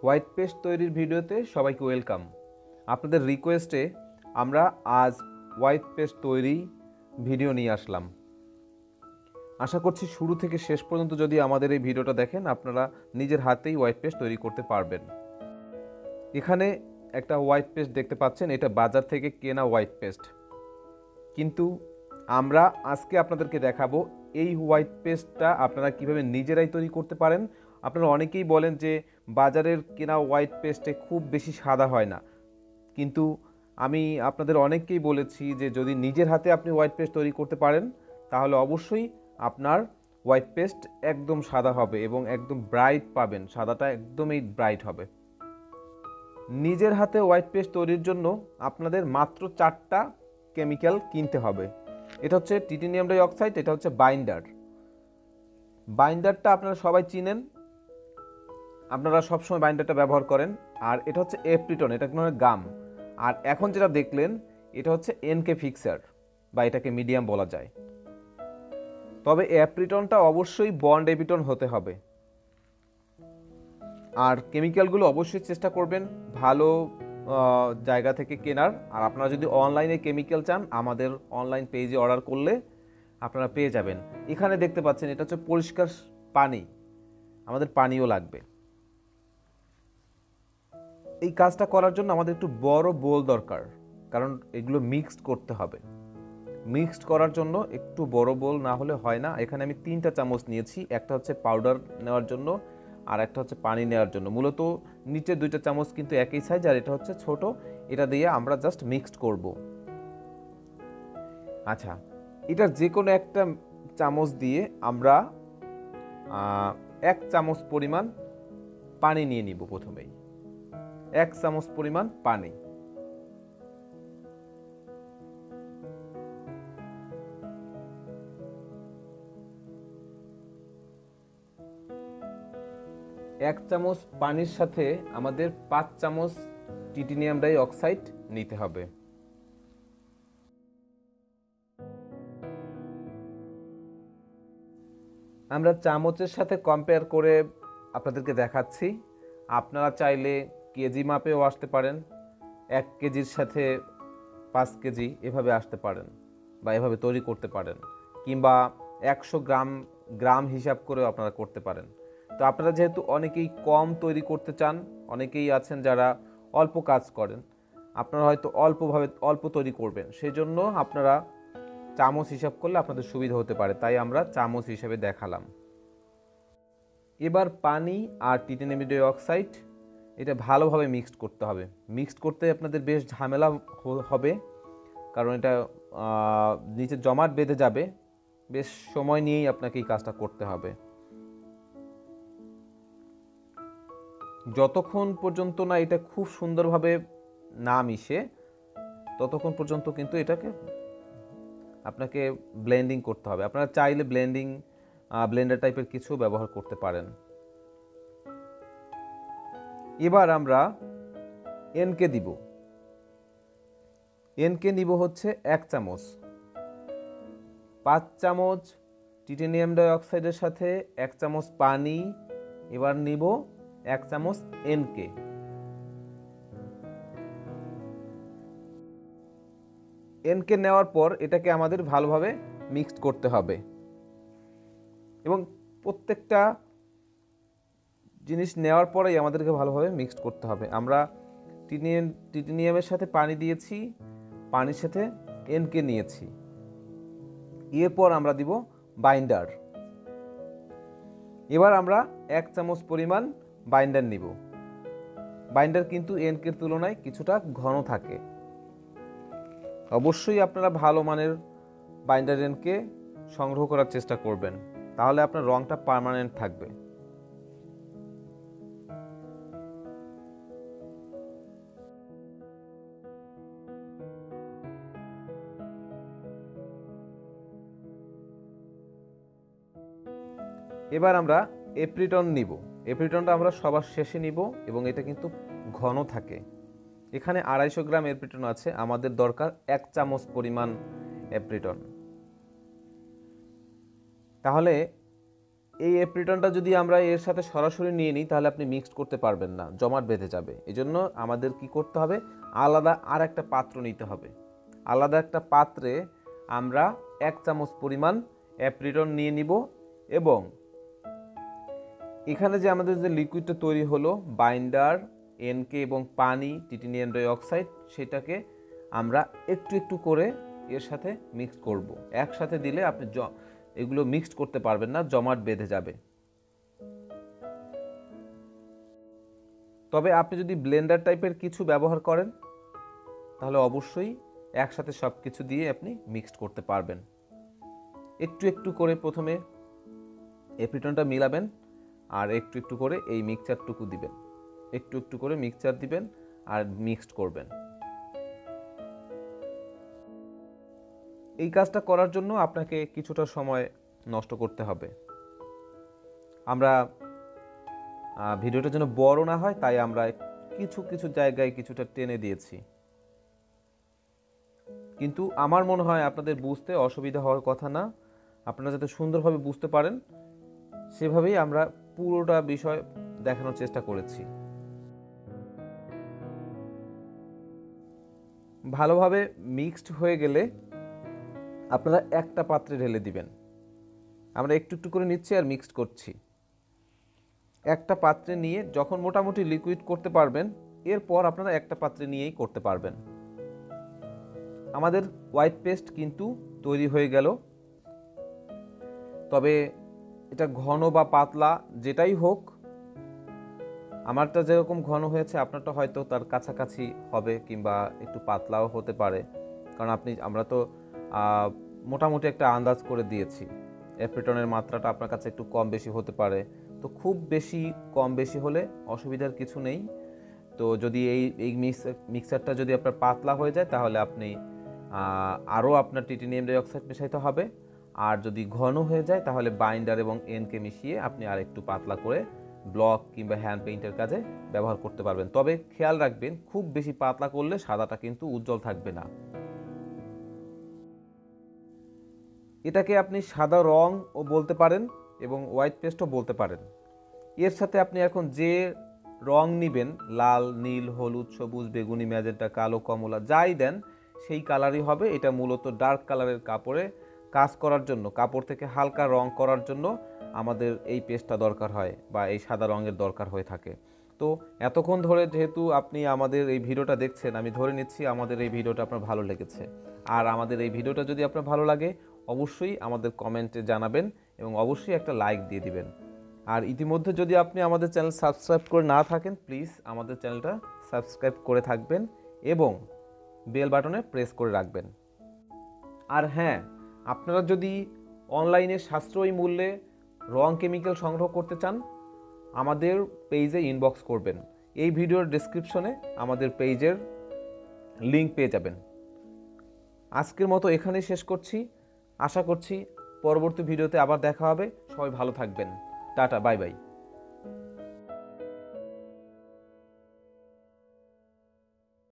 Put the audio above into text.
White paste তৈরির ভিডিওতে সবাইকে ওয়েলকাম। আপনাদের রিকোয়েস্টে আমরা আজ হোয়াইট পেস্ট তৈরি ভিডিও নিয়ে আসলাম। আশা করছি শুরু থেকে শেষ পর্যন্ত যদি আমাদের এই ভিডিওটা দেখেন আপনারা নিজের হাতেই হোয়াইট পেস্ট তৈরি করতে পারবেন। এখানে একটা হোয়াইট পেস্ট দেখতে পাচ্ছেন, এটা বাজার থেকে কেনা হোয়াইট পেস্ট, কিন্তু আমরা আজকে আপনাদেরকে দেখাবো এই হোয়াইট পেস্টটা আপনারা কিভাবে নিজেরাই তৈরি করতে পারেন। আপনারা অনেকেই বলেন যে বাজারের কেনা হোয়াইট পেস্টে খুব বেশি সাদা হয় না, কিন্তু আমি আপনাদের অনেককেই বলেছি যে যদি নিজের হাতে আপনি হোয়াইট পেস্ট তৈরি করতে পারেন তাহলে অবশ্যই আপনার হোয়াইট পেস্ট একদম সাদা হবে এবং একদম ব্রাইট পাবেন, সাদাটা একদমই ব্রাইট হবে। নিজের হাতে হোয়াইট পেস্ট তৈরির জন্য আপনাদের মাত্র 4টা কেমিক্যাল কিনতে হবে। এটা হচ্ছে টিটানিয়াম ডাই অক্সাইড, এটা হচ্ছে বাইন্ডারটা আপনারা সবাই চিনেন, আপনারা সবসময় বাইন্ডারটা ব্যবহার করেন। আর এটা হচ্ছে এপ্রিটন, এটা কোনো গাম। আর এখন যেটা দেখলেন এটা হচ্ছে এনকে ফিক্সার বা এটাকে মিডিয়াম বলা যায়। তবে এপ্রিটনটা অবশ্যই বন্ড এপিটন হতে হবে। আর কেমিক্যালগুলো অবশ্যই চেষ্টা করবেন ভালো জায়গা থেকে কেনার। আর আপনারা যদি অনলাইনে কেমিক্যাল চান আমাদের অনলাইন পেজে অর্ডার করলে আপনারা পেয়ে যাবেন। এখানে দেখতে পাচ্ছেন এটা হচ্ছে পরিষ্কার পানি, আমাদের পানিও লাগবে। এই কাজটা করার জন্য আমাদের একটু বড় বোল দরকার, কারণ এগুলো মিক্সড করতে হবে। মিক্সড করার জন্য একটু বড় বোল না হলে হয় না। এখানে আমি 3টা চামচ নিয়েছি, একটা হচ্ছে পাউডার নেওয়ার জন্য আর একটা হচ্ছে পানি নেওয়ার জন্য। মূলত নিচে 2টা চামচ কিন্তু একই সাইজ, আর এটা হচ্ছে ছোট। এটা দিয়ে আমরা জাস্ট মিক্সড করব। আচ্ছা, এটার যে কোনো একটা চামচ দিয়ে আমরা 1 চামচ পরিমাণ পানি নিয়ে নিব। প্রথমেই 1 চামচ পরিমাণ পানি। এক চামচ পানির সাথে আমাদের 5 চামচ টিটানিয়াম ডাই অক্সাইড নিতে হবে। আমরা চামচের সাথে কম্পেয়ার করে আপনাদেরকে দেখাচ্ছি। আপনারা চাইলে কেজি মাপেও আসতে পারেন, 1 কেজির সাথে 5 কেজি এভাবে আসতে পারেন বা এভাবে তৈরি করতে পারেন, কিংবা 100 গ্রাম হিসাব করেও আপনারা করতে পারেন। তো আপনারা যেহেতু অনেকেই কম তৈরি করতে চান, অনেকেই আছেন যারা অল্প কাজ করেন, আপনারা হয়তো অল্প তৈরি করবেন, সেই জন্য আপনারা চামচ হিসাব করলে আপনাদের সুবিধা হতে পারে, তাই আমরা চামচ হিসাবে দেখালাম। এবার পানি আর টিটানিয়াম ডাই অক্সাইড এটা ভালোভাবে মিক্সড করতে হবে। মিক্সড করতে আপনাদের বেশ ঝামেলা হবে, কারণ এটা নিচে জমাট বেঁধে যাবে। বেশ সময় নিয়েই আপনাকে এই কাজটা করতে হবে। যতক্ষণ পর্যন্ত না এটা খুব সুন্দরভাবে না মিশে ততক্ষণ পর্যন্ত কিন্তু এটাকে আপনাকে ব্লেন্ডিং করতে হবে। আপনারা চাইলে ব্লেন্ডার টাইপের কিছু ব্যবহার করতে পারেন। এবার আমরা এনকে দিব। এনকে নিব হচ্ছে 1 চামচ। 5 চামচ টিটানিয়াম ডাই অক্সাইডের সাথে 1 চামচ পানি। এবার নিব 1 চামচ এনকে। এনকে নেওয়ার পর এটাকে আমাদের ভালোভাবে মিক্সড করতে হবে এবং প্রত্যেকটা জিনিস নেওয়ার পরেই আমাদেরকে ভালোভাবে মিক্সড করতে হবে। আমরা টিটানিয়ামের সাথে পানি দিয়েছি, পানির সাথে এনকে নিয়েছি। এরপর আমরা দিব বাইন্ডার। এবার আমরা 1 চামচ পরিমাণ বাইন্ডার নিব। বাইন্ডার কিন্তু এনকের তুলনায় কিছুটা ঘন থাকে। অবশ্যই আপনারা ভালো মানের বাইন্ডার এনকে সংগ্রহ করার চেষ্টা করবেন, তাহলে আপনার রংটা পার্মানেন্ট থাকবে। এবার আমরা এপ্রিটন নিব। এপ্রিটনটা আমরা সবার শেষে নিব এবং এটা কিন্তু ঘন থাকে। এখানে 250 গ্রাম এপ্রিটন আছে, আমাদের দরকার 1 চামচ পরিমাণ এপ্রিটন। তাহলে এই এপ্রিটনটা যদি আমরা এর সাথে সরাসরি নিয়ে নিই তাহলে আপনি মিক্সড করতে পারবেন না, জমাট বেঁধে যাবে। এজন্য আমাদের কি করতে হবে, আলাদা আর একটা পাত্র নিতে হবে। আলাদা একটা পাত্রে আমরা 1 চামচ পরিমাণ এপ্রিটন নিয়ে নিব এবং এখানে যে আমাদের যে লিকুইডটা তৈরি হলো বাইন্ডার, এনকে এবং পানি, টাইটানিয়াম ডাইঅক্সাইড, সেটাকে আমরা একটু একটু করে এর সাথে মিক্স করব। একসাথে দিলে আপনি এগুলো মিক্সড করতে পারবেন না, জমাট বেঁধে যাবে। তবে আপনি যদি ব্লেন্ডার টাইপের কিছু ব্যবহার করেন তাহলে অবশ্যই একসাথে সব কিছু দিয়ে আপনি মিক্সড করতে পারবেন। একটু একটু করে প্রথমে এপ্রিটনটা মিলাবেন আর একটু একটু করে এই মিক্সচারটুকু দিবেন, একটু একটু করে মিক্সচার দিবেন আর মিক্সড করবেন। এই কাজটা করার জন্য আপনাকে কিছুটা সময় নষ্ট করতে হবে। আমরা ভিডিওটা যেন বড় না হয় তাই আমরা কিছু কিছু জায়গায় কিছুটা টেনে দিয়েছি, কিন্তু আমার মনে হয় আপনাদের বুঝতে অসুবিধা হওয়ার কথা না। আপনারা যাতে সুন্দরভাবে বুঝতে পারেন সেভাবেই আমরা পুরোটা বিষয় দেখানোর চেষ্টা করেছি। ভালোভাবে মিক্সড হয়ে গেলে আপনারা একটা পাত্রে ঢেলে দিবেন। আমরা একটু একটু করে নিচ্ছি আর মিক্সড করছি। একটা পাত্রে নিয়ে যখন মোটামুটি লিকুইড করতে পারবেন এরপর আপনারা একটা পাত্রে নিয়েই করতে পারবেন। আমাদের হোয়াইট পেস্ট কিন্তু তৈরি হয়ে গেল। তবে এটা ঘন বা পাতলা যেটাই হোক, আমারটা যেরকম ঘন হয়েছে আপনারটা হয়তো তার কাছাকাছি হবে কিংবা একটু পাতলাও হতে পারে, কারণ আমরা তো মোটামুটি একটা আন্দাজ করে দিয়েছি। এপ্রিটনের মাত্রাটা আপনার কাছে একটু কম বেশি হতে পারে, তো খুব বেশি কম বেশি হলে অসুবিধার কিছু নেই। তো যদি এই মিক্সারটা যদি আপনার পাতলা হয়ে যায় তাহলে আপনি আরও আপনার টাইটানিয়াম ডাইঅক্সাইড মেশাইতে হবে, আর যদি ঘন হয়ে যায় তাহলে বাইন্ডার এবং এনকে মিশিয়ে আপনি আর একটু পাতলা করে ব্লক কিংবা হ্যান্ড পেইন্টের কাজে ব্যবহার করতে পারবেন। তবে খেয়াল রাখবেন খুব বেশি পাতলা করলে সাদাটা কিন্তু উজ্জ্বল থাকবে না। এটাকে আপনি সাদা রংও বলতে পারেন এবং হোয়াইট পেস্টও বলতে পারেন। এর সাথে আপনি এখন যে রং নেবেন, লাল, নীল, হলুদ, সবুজ, বেগুনি, ম্যাজেন্টা, কালো, কমলা, যাই দেন সেই কালারই হবে। এটা মূলত ডার্ক কালারের কাপড়ে কাজ করার জন্য, কাপড় থেকে হালকা রং করার জন্য আমাদের এই পেস্টটা দরকার হয় বা এই সাদা রঙের দরকার হয়ে থাকে। তো এতক্ষণ ধরে যেহেতু আপনি আমাদের এই ভিডিওটা দেখছেন, আমি ধরে নিচ্ছি আমাদের এই ভিডিওটা আপনার ভালো লেগেছে। আর আমাদের এই ভিডিওটা যদি আপনার ভালো লাগে অবশ্যই আমাদের কমেন্টে জানাবেন এবং অবশ্যই একটা লাইক দিয়ে দিবেন। আর ইতিমধ্যে যদি আপনি আমাদের চ্যানেল সাবস্ক্রাইব করে না থাকেন প্লিজ আমাদের চ্যানেলটা সাবস্ক্রাইব করে থাকবেন এবং বেল বাটনে প্রেস করে রাখবেন। আর হ্যাঁ, আপনারা যদি অনলাইনে সাশ্রয়ী মূল্যে রং কেমিক্যাল সংগ্রহ করতে চান আমাদের পেজে ইনবক্স করবেন। এই ভিডিওর ডেসক্রিপশনে আমাদের পেজের লিঙ্ক পেয়ে যাবেন। আজকের মতো এখানেই শেষ করছি। আশা করছি পরবর্তী ভিডিওতে আবার দেখা হবে। সবাই ভালো থাকবেন। Tata, bye by.